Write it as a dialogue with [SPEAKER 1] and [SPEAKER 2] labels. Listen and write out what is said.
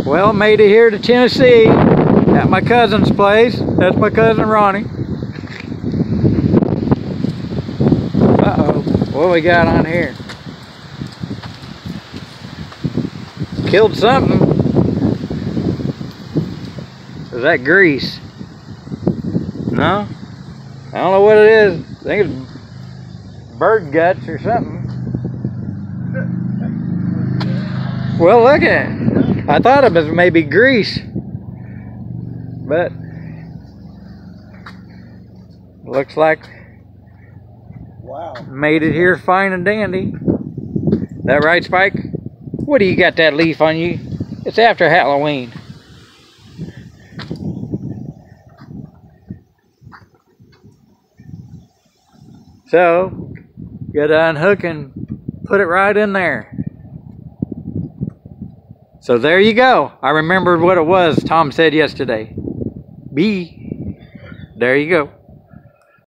[SPEAKER 1] Well, made it here to Tennessee at my cousin's place. That's my cousin Ronnie. Uh-oh, what we got on here? Killed something. Is that grease? No? I don't know what it is. I think it's bird guts or something. Well, look at it. I thought it was maybe grease. But looks like
[SPEAKER 2] wow.
[SPEAKER 1] Made it here fine and dandy. That right, Spike? What do you got that leaf on you? It's after Halloween. So, gotta unhook and put it right in there. So there you go. I remembered what it was Tom said yesterday. B. There you go.